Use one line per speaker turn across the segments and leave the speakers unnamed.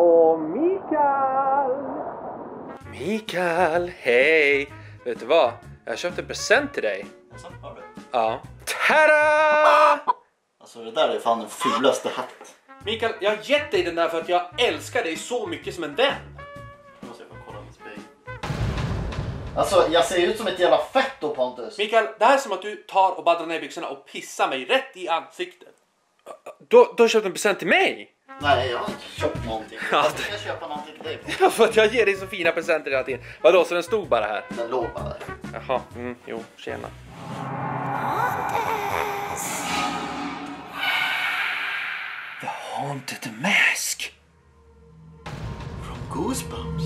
Hallå, Mikael! Mikael, hej! Vet du vad? Jag har köpt en present till dig.
Jaså, har du?
Ja. Tada!
Alltså det där är fan den fulaste hatt.
Mikael, jag har gett dig den där för att jag älskar dig så mycket som en vän.
Nu måste jag få kolla min spegel. Alltså jag ser ut som ett jävla fetto, Pontus.
Mikael, det här är som att du tar och baddrar ner byxorna och pissar mig rätt i ansiktet. Du har köpt en present till mig?
Nej, jag har inte köpt någonting.
Ja,
Jag ska köpa någonting till dig.
Ja, för att jag ger dig så fina presenter hela tiden. Vadå, så den stod bara här?
Den låg bara där.
Jaha, jo, tjena. The Haunted Mask.
From Goosebumps.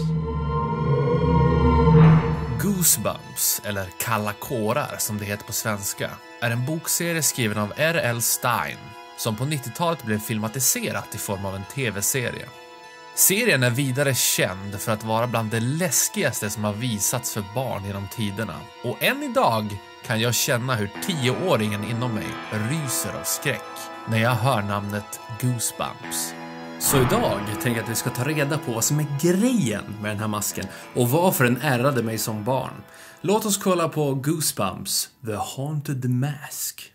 Goosebumps, eller Kalla kårar som det heter på svenska, är en bokserie skriven av R.L. Stein som på 90-talet blev filmatiserat i form av en tv-serie. Serien är vidare känd för att vara bland det läskigaste som har visats för barn genom tiderna. Och än idag kan jag känna hur 10-åringen inom mig ryser av skräck när jag hör namnet Goosebumps. Så idag tänker jag att vi ska ta reda på vad som är grejen med den här masken och varför den ärrade mig som barn. Låt oss kolla på Goosebumps, The Haunted Mask.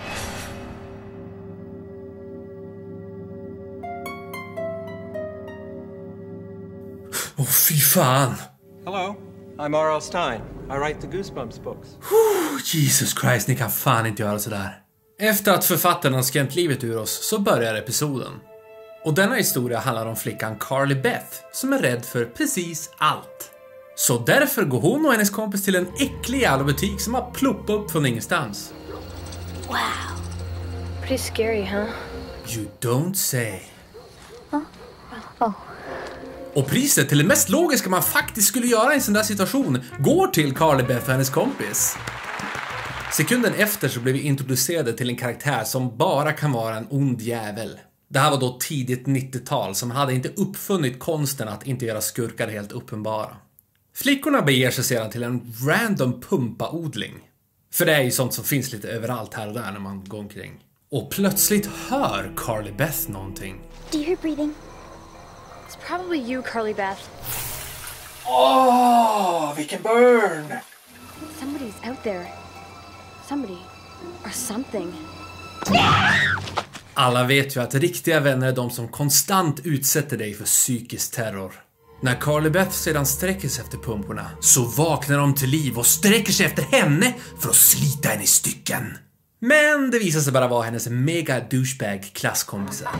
Åh, fy fan!
Hello, I'm R.L. Stein. I write the Goosebumps books.
Jesus Christ, ni kan fan inte göra sådär. Efter att författaren har skrämt livet ur oss så börjar episoden. Och denna historia handlar om flickan Carly Beth som är rädd för precis allt. Så därför går hon och hennes kompis till en äcklig jävla butik som har ploppat upp från ingenstans.
Wow. Pretty scary, huh?
You don't say.
Oh.
Och priset till det mest logiska man faktiskt skulle göra i en sån där situation går till Carly Beth och hennes kompis. Sekunden efter så blev vi introducerade till en karaktär som bara kan vara en ond jävel. Det här var då tidigt 90-tal som hade inte uppfunnit konsten att inte göra skurkar helt uppenbara. Flickorna beger sig sedan till en random pumpaodling. För det är ju sånt som finns lite överallt här och där när man går omkring. Och plötsligt hör Carly Beth någonting.
Do you hear breathing? It's probably you, Carly Beth.
Åh, vilken burn!
Somebody's out there. Somebody. Or something.
Alla vet ju att riktiga vänner är de som konstant utsätter dig för psykisk terror. När Carly Beth sedan sträcker sig efter pumporna så vaknar de till liv och sträcker sig efter henne för att slita henne i stycken. Men det visar sig bara vara hennes mega douchebag klasskompisar.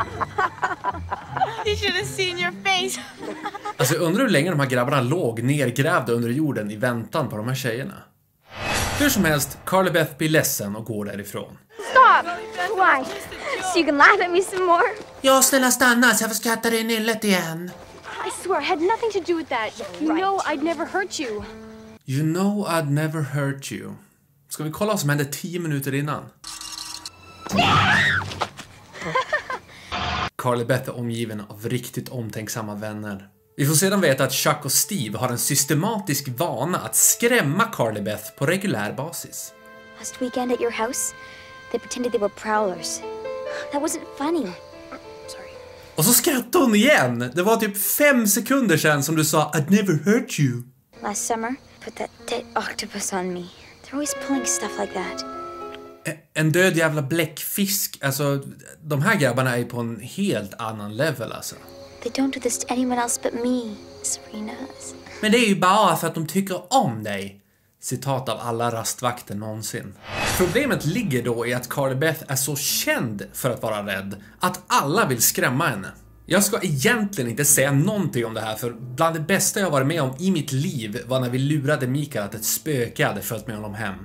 You should have seen your face.
Alltså jag undrar hur länge de här grabbarna låg nergrävda under jorden i väntan på de här tjejerna. Hur som helst, Carly Beth blir ledsen och går därifrån.
Stop! Why? So you can laugh at me some more?
Ja, snälla stanna så jag får skratta dig i nyllet igen.
I swear, I had nothing to do with that. You know I'd never hurt you.
You know I'd never hurt you. Ska vi kolla vad som hände 10 minuter innan? Carly Beth är omgiven av riktigt omtänksamma vänner. Vi får sedan veta att Chuck och Steve har en systematisk vana att skrämma Carly Beth på regulär basis.
Last weekend at your house, they pretended they were prowlers. That wasn't funny. Sorry.
Och så skrattade hon igen. Det var typ 5 sekunder sedan som du sa I'd never hurt you.
Last summer, put that dead octopus on me. They're always pulling stuff like that.
En död jävla bläckfisk. Alltså, de här grabbarna är på en helt annan level alltså.
They don't do this to anyone else but me, Serena.
Men det är ju bara för att de tycker om dig. Citat av alla rastvakter någonsin. Problemet ligger då i att Carly Beth är så känd för att vara rädd att alla vill skrämma henne. Jag ska egentligen inte säga någonting om det här, för bland det bästa jag varit med om i mitt liv var när vi lurade Mikael att ett spöke hade följt med honom hem.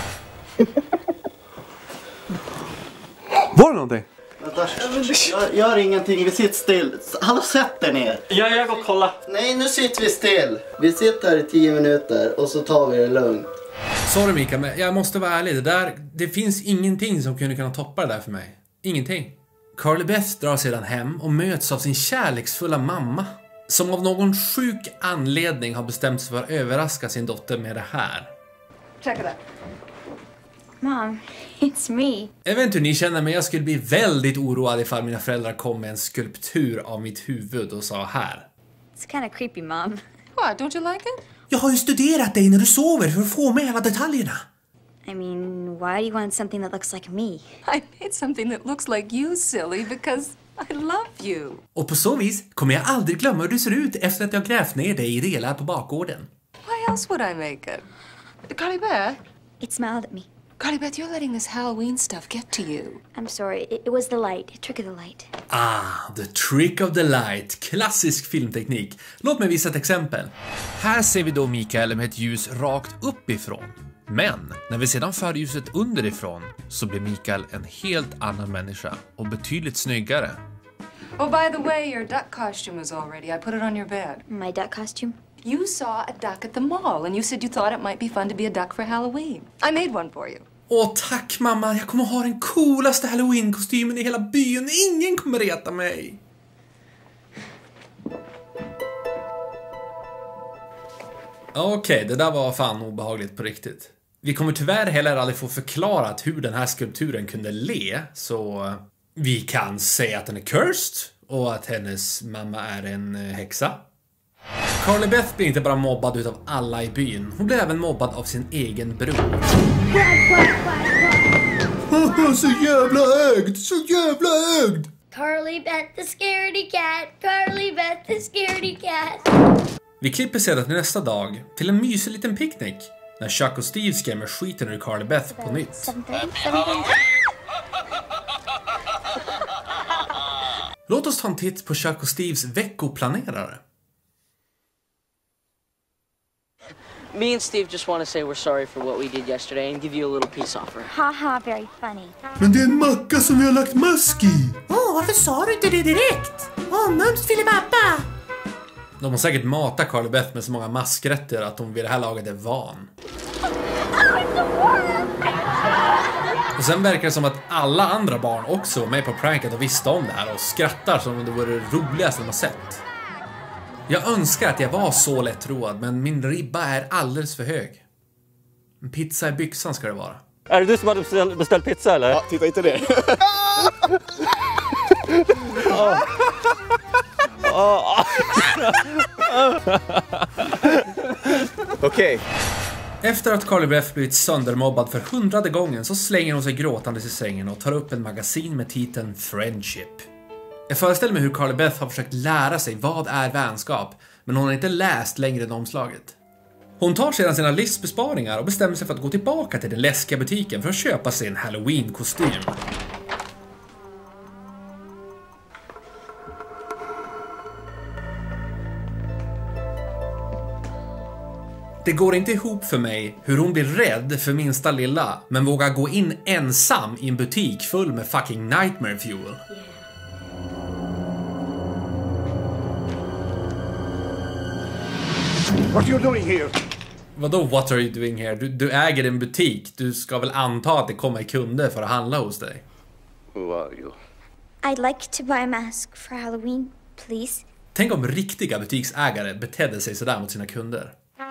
Var det någonting?
Vänta, jag gör ingenting, vi sitter still. Hallå, sätt dig ner.
Ja, jag går och kolla.
Nej, nu sitter vi still. Vi sitter här i 10 minuter och så tar vi det lugnt.
Sorry Mikael, men jag måste vara ärlig. Det finns ingenting som kunna toppa det där för mig. Ingenting. Carly Beth drar sedan hem och möts av sin kärleksfulla mamma, som av någon sjuk anledning har bestämt sig för att överraska sin dotter med det här.
Check it out.
Mom, it's me.
Jag vet inte hur ni känner, men jag skulle bli väldigt oroad ifall mina föräldrar kom med en skulptur av mitt huvud och sa här.
It's kind of creepy, Mom.
What, don't you like it?
Jag har ju studerat dig när du sover för att få med alla detaljerna.
I mean, why do you want something that looks like me?
I made something that looks like you, silly, because I love you.
Och på så vis kommer jag aldrig glömma hur du ser ut efter att jag grävt ner dig i delar på bakgården.
Why else would I make it? Carly Beth?
It smiled at me.
Carly Beth, you're letting this Halloween stuff get to you.
I'm sorry. It was the light. A trick of the light.
Ah, the trick of the light. Klassisk filmteknik. Låt mig visa ett exempel. Här ser vi då Mikael med ett ljus rakt uppifrån. Men när vi sedan för ljuset underifrån så blir Mikael en helt annan människa och betydligt snyggare.
Oh, by the way, your duck costume is all ready. I put it on your bed.
My duck costume?
You saw a duck at the mall, and you said you thought it might be fun to be a duck for Halloween. I made one for you.
Åh, tack mamma. Jag kommer ha den coolaste Halloween-kostymen i hela byn. Ingen kommer reta mig. Okej, det där var fan obehagligt på riktigt. Vi kommer tyvärr heller aldrig få förklarat hur den här skulpturen kunde le, så vi kan säga att den är cursed och att hennes mamma är en häxa. Carly Beth blir inte bara mobbad utav alla i byn, hon blir även mobbad av sin egen bror. Så jävla ögd, så jävla ögd!
Carly Beth the scaredy cat, Carly Beth the scaredy cat.
Vi klipper sedan till nästa dag till en mysig liten picknick när Chuck och Steve skrämmer skiten ur Carly Beth på nytt. Låt oss ta en titt på Chuck och Steves veckoplanerare.
Me and Steve just want to say we're sorry for what we did yesterday and give you a little peace offer.
Haha, very funny.
Men det är en macka som vi har lagt mask i. Varför sa du inte det direkt? Mums filibabba. De har säkert matat Carly Beth med så många maskrätter att hon vid det här laget är van. Och sen verkar det som att alla andra barn också var med på pranket och visste om det här och skrattar som om det vore det roligaste de har sett. Jag önskar att jag var så lättroad, men min ribba är alldeles för hög. En pizza i byxan ska det vara.
Är det du som har beställt pizza eller?
Ja, titta inte det. Okej.
Efter att Carly Beth blivit söndermobbad för 100:e gången så slänger hon sig gråtandes i sängen och tar upp en magasin med titeln Friendship. Jag föreställer mig hur Carly Beth har försökt lära sig vad är vänskap, men hon har inte läst längre än omslaget. Hon tar sedan sina livsbesparingar och bestämmer sig för att gå tillbaka till den läskiga butiken för att köpa sig en Halloween-kostym. Det går inte ihop för mig hur hon blir rädd för minsta lilla, men vågar gå in ensam i en butik full med fucking nightmare fuel.
What are you doing here?
Vadå what are you doing here? Du äger en butik. Du ska väl anta att det kommer kunder för att handla hos dig.
Who are you?
I'd like to buy a mask for Halloween, please.
Tänk om riktiga butiksägare betedde sig sådär mot sina kunder.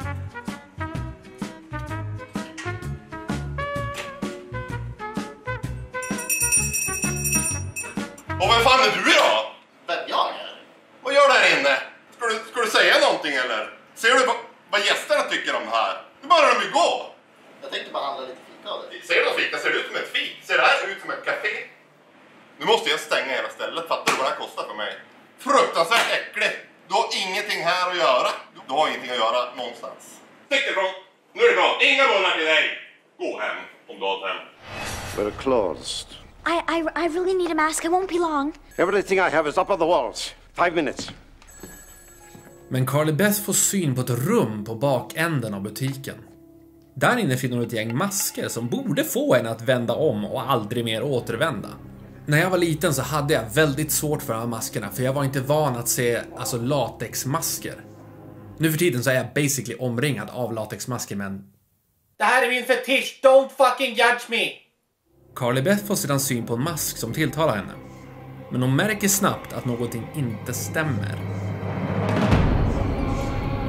Och vem fan är du då?
Vem jag är?
Vad gör du här inne? Ska du säga någonting eller? Ser du vad gästerna tycker om det här? Nu börjar de ju gå.
Jag tänkte bara handla lite fika av det.
Ser du fika? Ser det ut som ett fik? Ser det här ut som ett café? Nu måste jag stänga hela stället. Fattar du vad det här kostar för mig? Fruktansvärt äckligt. Du har ingenting här att göra. Du har ingenting att göra någonstans. Stick ifrån. Nu är det bra. Inga bollar till dig. Gå hem om du har ett hem.
We're closed.
I really need a mask. I won't be long.
Everything I have is up on the walls. 5 minutes.
Men Carly Beth får syn på ett rum på bakänden av butiken. Där inne finner hon ett gäng masker som borde få henne att vända om och aldrig mer återvända. När jag var liten så hade jag väldigt svårt för de här maskerna, för jag var inte van att se latexmasker. Nu för tiden så är jag basically omringad av latexmasker, men...
Det här är min fetisch, don't fucking judge me!
Carly Beth får sedan syn på en mask som tilltalar henne. Men hon märker snabbt att någonting inte stämmer.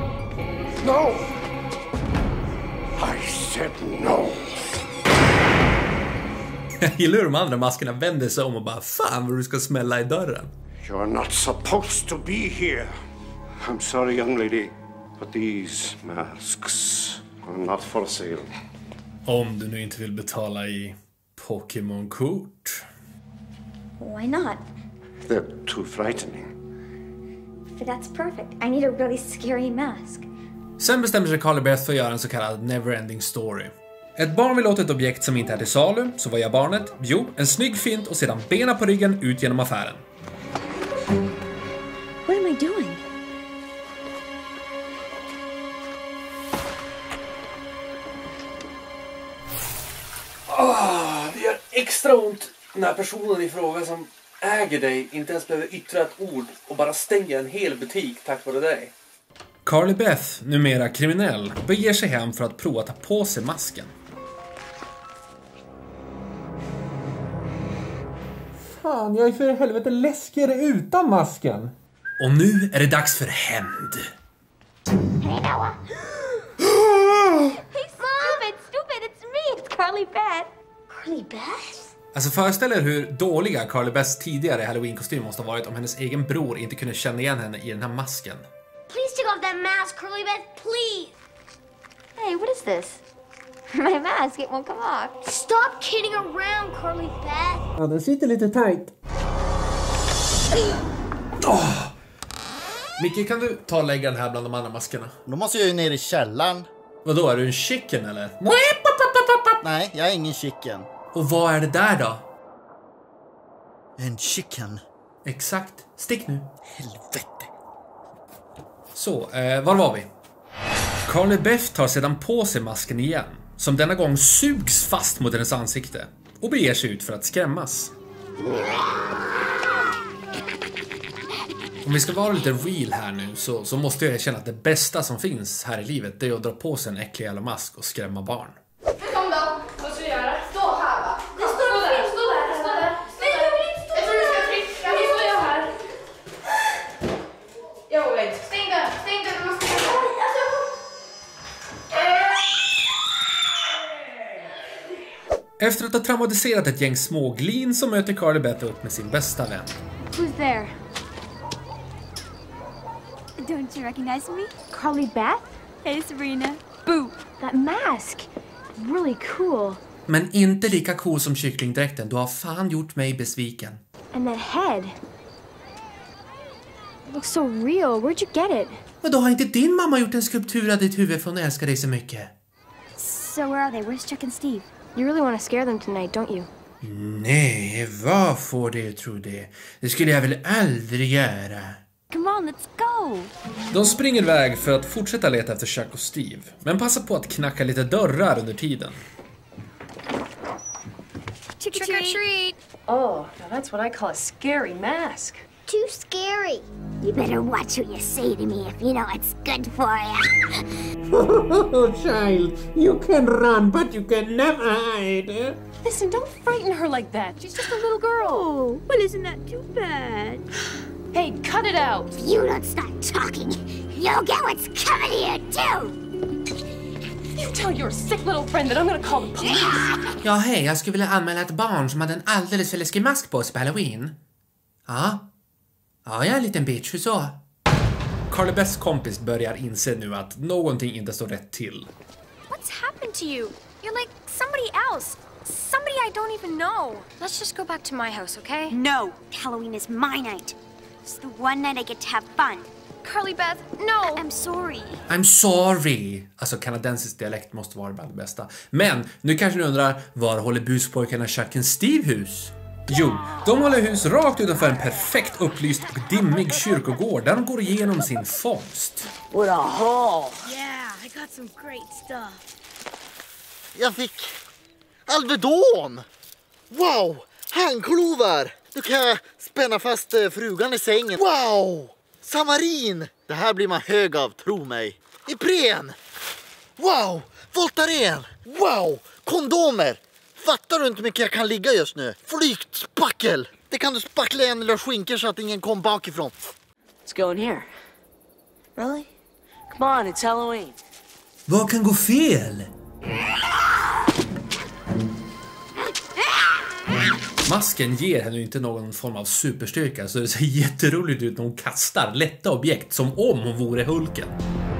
No! I said no!
Jag gillar hur de andra maskerna vänder sig om och bara fan vad du ska smälla i dörren.
You're not supposed to be here. I'm sorry, young lady, but these masks are not for sale.
Om du nu inte vill betala i Pokémon-kort.
Why not?
They're too frightening.
But that's perfect. I need a really scary mask.
Sen bestämmer sig Carly Beth för att göra en så kallad never-ending story. Ett barn vill åt ett objekt som inte är till salu, så vad gör barnet? Jo, en snygg fint och sedan bena på ryggen ut genom affären.
What am I doing?
Det gör extra ont när personen i fråga som äger dig inte ens behöver yttra ett ord och bara stänger en hel butik tack vare dig.
Carly Beth, numera kriminell, beger sig hem för att prova att ta på sig masken.
Fan, jag är för helvete läskigare utan masken.
Och nu är det dags för hämnd.
Hey, Noah. Hey, stupid, it's me. It's Carly Beth. Carly Beth?
Alltså föreställ er hur dåliga Carly Beths tidigare Halloween-kostym måste ha varit om hennes egen bror inte kunde känna igen henne i den här masken.
Please take off that mask, Carly Beth, please.
Hey, what is this? My mask, it won't come off.
Stop kidding around, Carly Beth.
Ja, den sitter lite tight.
Micke, kan du ta och lägga den här bland de andra maskerna?
Då måste jag ju ner i källaren.
Vadå, är du en chicken eller?
Nej, jag är ingen chicken.
Och vad är det där då?
En chicken.
Exakt. Stick nu.
Helvete.
Så, var var vi? Carly Beth tar sedan på sig masken igen, som denna gång sugs fast mot hennes ansikte och beger sig ut för att skrämmas. Om vi ska vara lite real här nu så måste jag erkänna att det bästa som finns här i livet är att dra på sig en äcklig jävla mask och skrämma barn.
Kom då, vad ska vi göra? Stå här va? Stå där. Nej, jag vill inte stå där. Jag tror du ska trycka, nu står jag här. Jag vågar inte. Stäng dörren, du måste stänga.
Efter att ha traumatiserat ett gäng småglin så möter Carly Beth upp med sin bästa vän.
Who's there? Don't you recognize me? Carly Beth? Hey, Sabrina. Boo! That mask. Really cool.
Men inte lika cool som kycklingdräkten. Du har fan gjort mig besviken.
And that head. It looks so real. Where'd you get it?
Men då har inte din mamma gjort en skulptur av ditt huvud för hon älskar dig så mycket?
So where are they? Where's Chuck and Steve? You really want to scare them tonight, don't you?
Nej, vad får det tro det? Det skulle jag väl aldrig göra.
Come on, let's go!
De springer iväg för att fortsätta leta efter Chuck och Steve, men passar på att knacka lite dörrar under tiden.
Trick or treat!
Oh, now that's what I call a scary mask.
Too scary.
You better watch what you say to me if you know it's good for you.
Oh, child, you can run, but you can never hide.
Listen, don't frighten her like that. She's just a little girl.
Oh, well, isn't that too bad?
Hey, cut it out.
If you don't stop talking, you'll get what's coming to you, too!
You tell your sick little friend that I'm gonna call the police.
Ja, hej, jag skulle vilja anmäla ett barn som hade en alldeles för läskig mask på sig på Halloween. Ja, jag är en liten bitch, hur så? Carly Beths kompis börjar inse nu att någonting inte står rätt till.
What's happened to you? You're like somebody else. Somebody I don't even know. Let's just go back to my house, okay?
No, Halloween is my night. It's the one night I get to have fun.
Carly Beth, no! I'm sorry.
I'm sorry. Alltså kanadensisk dialekt måste vara bland det bästa. Men nu kanske ni undrar, var håller buspojkarna Chuck och Steve hus? Jo, de håller hus rakt utanför en perfekt upplyst och dimmig kyrkogård där de går igenom sin fångst.
What a haul!
Yeah, I got some great stuff.
Jag fick Alvedon. Wow, handklovar. Nu kan jag spänna fast frugan i sängen. Wow, samarin. Det här blir man hög av, tro mig. Ipren. Wow, Voltaren. Wow, kondomer. Fattar du inte hur mycket jag kan ligga just nu? Flygspackel. Det kan du spackla en eller skinker så att ingen kom bakifrån.
Let's go in here.
Really?
Come on, it's Halloween.
Vad kan gå fel? Masken ger henne inte någon form av superstyrka, så det ser jätteroligt ut när hon kastar lätta objekt som om hon vore Hulken.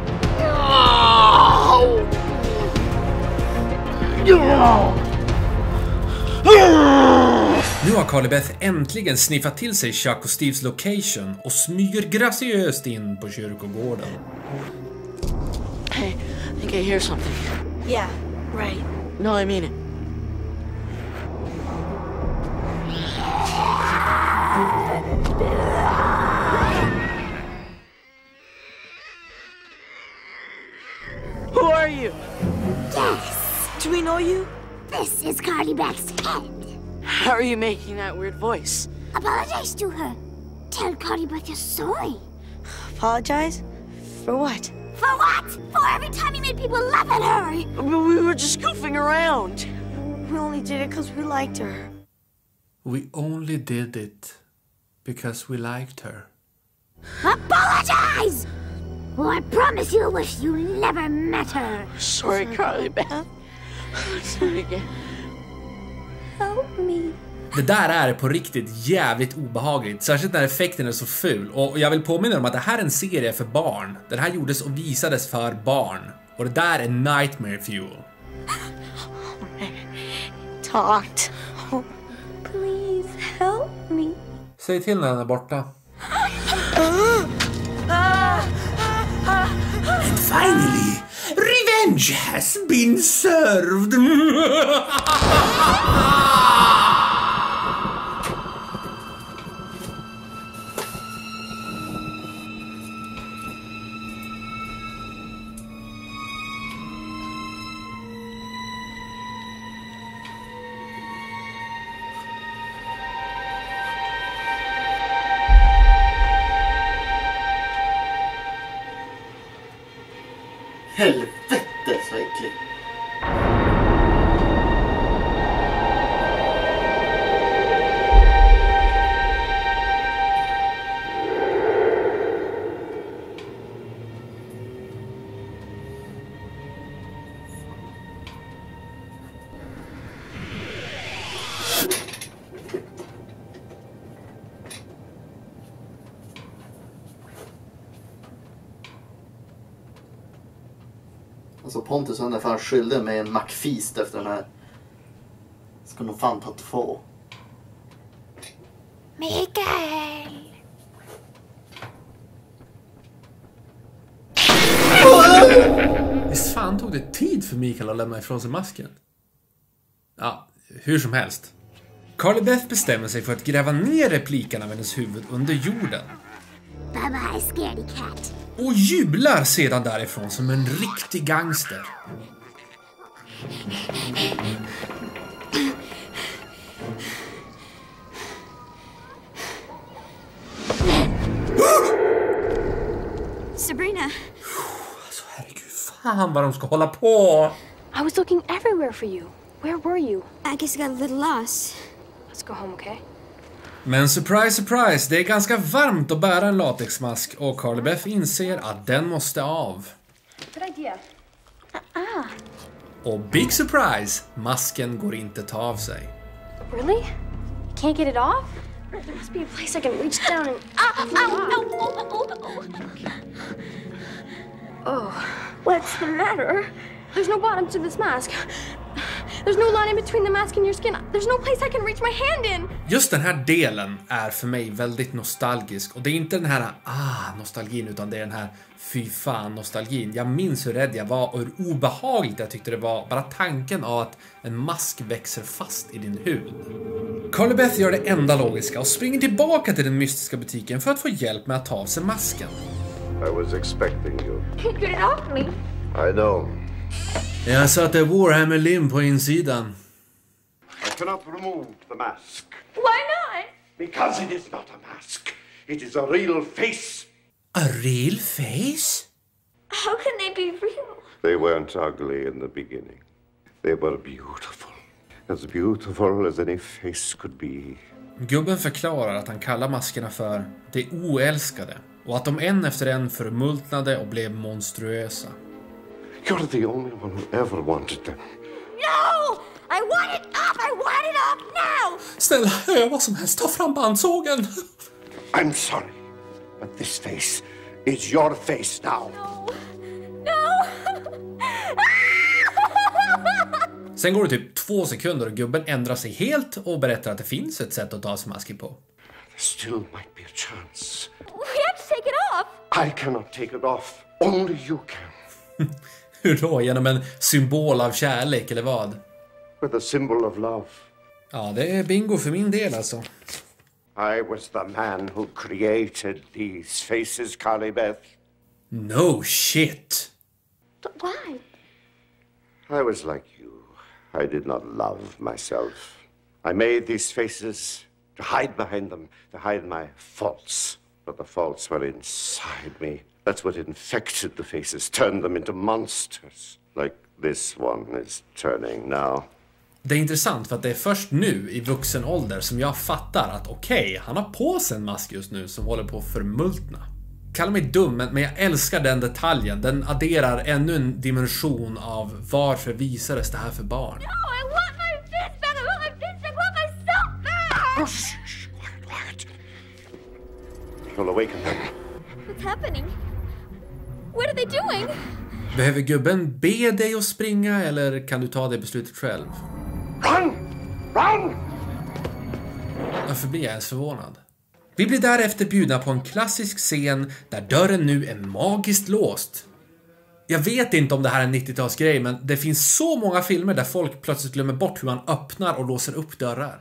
Nu har Carly Beth äntligen sniffat till sig Chuck och Steves location och smyger graciöst in på kyrkogården.
Hey, I think I hear something.
Yeah, right.
No, I mean it. Who are you?
Yes!
Do we know you?
This is Carly Beth's head.
How are you making that weird voice?
Apologize to her. Tell Carly Beth you're sorry.
Apologize? For what?
For what? For every time you made people laugh at her.
We were just goofing around.
We only did it because we liked her.
We only did it because we liked her.
Apologize! Oh, I promise you wish you never met her.
Sorry, Carly Beth. Sorry again.
Help me.
Det där är på riktigt jävligt obehagligt, särskilt när effekten är så ful. Och jag vill påminna om att det här är en serie för barn. Den här gjordes och visades för barn. Och det där är Nightmare Fuel.
Talked.
Please help me.
Säg till när den är borta. And finally, revenge has been served.
Helvete så äckligt. Alltså Pontus han är fan skyldig med en McFeast efter den här. Ska nog fan ta 2.
Mikael!
Visst fan tog det tid för Mikael att lämna ifrån sig masken? Ja, hur som helst. Carly Beth bestämmer sig för att gräva ner replikerna av hennes huvud under jorden.
Bye bye, scaredy cat.
Och jublar sedan därifrån som en riktig gangster.
Sabrina.
Alltså herregud, fan vad de ska hålla på.
I was looking everywhere for you. Where were you?
I guess I got a little lost.
Let's go home, okay?
Men surprise, surprise, det är ganska varmt att bära en latexmask och Carly Beth inser att den måste av.
Good idea.
Och big surprise, masken går inte ta av sig.
Really? Can't get it off? There must be a place I can reach down and... Oh, what's the matter? There's no bottom to this mask. There's no line in between the mask and your skin. There's no place I can reach my hand in.
Just den här delen är för mig väldigt nostalgisk. Och det är inte den här nostalgin, utan det är den här fy fan nostalgin. Jag minns hur rädd jag var och hur obehagligt jag tyckte det var. Bara tanken av att en mask växer fast i din hud. Carly Beth gör det enda logiska och springer tillbaka till den mystiska butiken för att få hjälp med att ta av sig masken.
I was expecting you.
Can't get it off me.
I know.
Jag satte Warhammer lim på insidan.
I cannot remove the mask.
Why not?
Because it is not a mask. It is a real face.
A real face?
How can they be real?
They weren't ugly in the beginning. They were beautiful. As beautiful as any face could be.
Gubben förklarar att han kallar maskerna för det oälskade och att de en efter en förmultnade och blev monstruösa.
You're the only one who ever wanted them.
No! I want it off! I want it off now!
Snälla, jag gör vad som helst. Ta fram bandsågen.
I'm sorry, but this face is your face now.
No!
Sen går det typ 2 sekunder och gubben ändrar sig helt och berättar att det finns ett sätt att ta sig masken på.
There still might be a chance.
We have to take it off!
I cannot take it off. Only you can.
Hur då? Genom en symbol av kärlek eller vad?
With a symbol of love.
Ja, det är bingo för min del alltså.
I was the man who created these faces, Carly Beth.
No shit.
But why?
I was like you. I did not love myself. I made these faces to hide behind them, to hide my faults. But the faults were inside me. That's what infected the faces, turned them into monsters. Like this one is turning now.
Det är intressant för att det är först nu i vuxen ålder som jag fattar att okej, han har på sig en mask just nu som håller på att förmultna. Kalla mig dum, men jag älskar den detaljen. Den adderar ännu en dimension av varför visades det här för barn.
No, I want my fist back! I want my fist! I want myself back!
Oh, shh, quiet. You'll awaken them.
What's happening? What are they doing?
Behöver gubben be dig att springa eller kan du ta det beslutet själv?
Run! Run!
Varför blir jag ens förvånad? Vi blir därefter bjudna på en klassisk scen där dörren nu är magiskt låst. Jag vet inte om det här är en 90-talsgrej, men det finns så många filmer där folk plötsligt glömmer bort hur man öppnar och låser upp dörrar.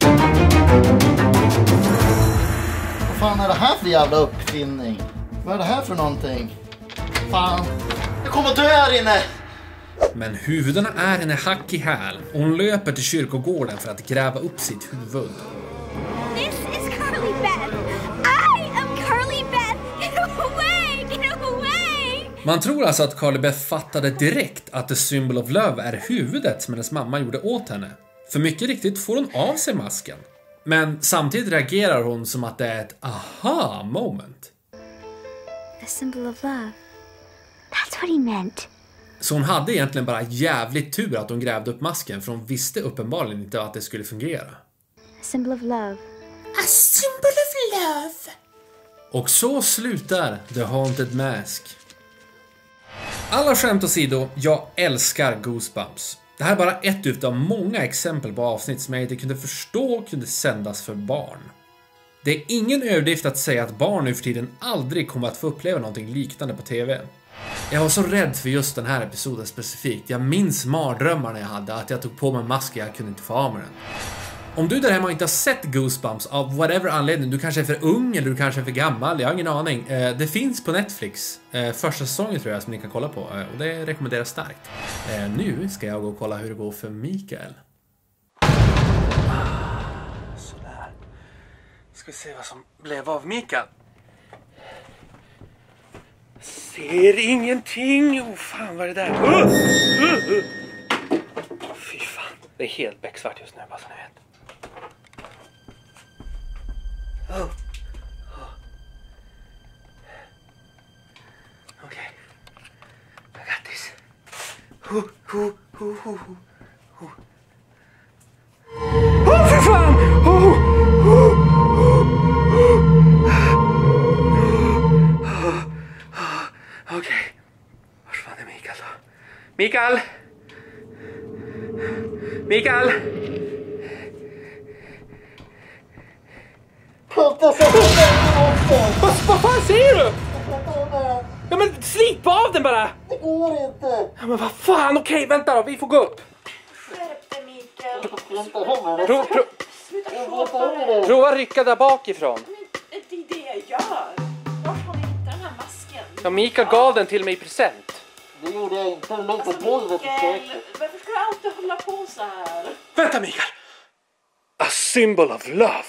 Vad fan är det här för jävla uppfinning? Vad är det här för någonting? Fan, jag kommer dö här inne!
Men huvudena är henne hack i häl och hon löper till kyrkogården för att gräva upp sitt huvud.
This is Carly Beth! I am Carly Beth! Get away! Get away!
Man tror alltså att Carly Beth fattade direkt att The Symbol of Love är huvudet som hennes mamma gjorde åt henne. För mycket riktigt får hon av sig masken. Men samtidigt reagerar hon som att det är ett aha moment.
The symbol of love. That's what he meant.
Så hon hade egentligen bara jävligt tur att hon grävde upp masken, för hon visste uppenbarligen inte att det skulle fungera.
A symbol of love.
A symbol of love. Och så slutar The Haunted Mask. Alla skämt åsido, jag älskar Goosebumps. Det här är bara ett utav många exempel på avsnitt som jag inte kunde förstå kunde sändas för barn. Det är ingen överdrift att säga att barn nu för tiden aldrig kommer att få uppleva någonting liknande på TV. Jag var så rädd för just den här episoden specifikt. Jag minns mardrömmarna jag hade, att jag tog på mig masken, jag kunde inte få av med den. Om du där hemma inte har sett Goosebumps av whatever anledning, du kanske är för ung eller du kanske är för gammal, jag har ingen aning. Det finns på Netflix. Första säsongen tror jag som ni kan kolla på, och det rekommenderas starkt. Nu ska jag gå och kolla hur det går för Mikael.
Sådär. Ska vi se vad som blev av Mikael. Ser ingenting. Oh fan, vad är det där? Fy fan. Det är helt becksvart just nu, bara så ni vet. Okej. I got this. Fy fan! Okej. Var fan är Mikael då? Mikael! Mikael! Vad fan säger du? Ja men slip av den bara!
Det går inte!
Ja men vad fan, okej, vänta då, vi får gå upp.
Skärp dig, Mikael.
Prova rycka där bakifrån.
Det är det jag gör. Var har ni hittat den här masken?
Ja, Mikael gav den till mig i present.
Det gjorde jag inte. Den låg på
Alltså,
golvet.
Mikael, varför ska du alltid hålla på så här?
Vänta Mikael! A symbol of love.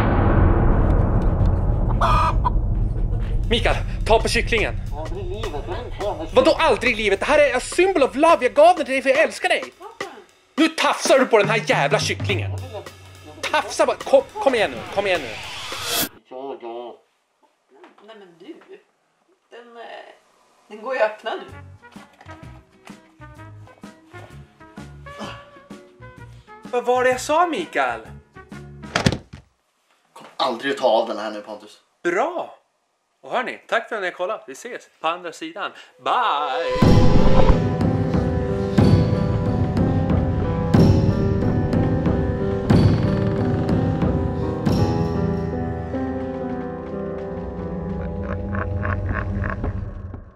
Mikael, ta på kycklingen.
Aldrig i livet.
Vadå aldrig i livet? Det här är a symbol of love. Jag gav den till dig för jag älskar dig. Nu tafsar du på den här jävla kycklingen. Tafsa bara. Kom igen nu. Kom igen nu.
Nej men du. Den går ju att öppna nu.
Vad var det jag sa, Mikael?
Kom aldrig att ta av den här nu, Pontus.
Bra! Och hörni, tack för att ni har kollat. Vi ses på andra sidan. Bye!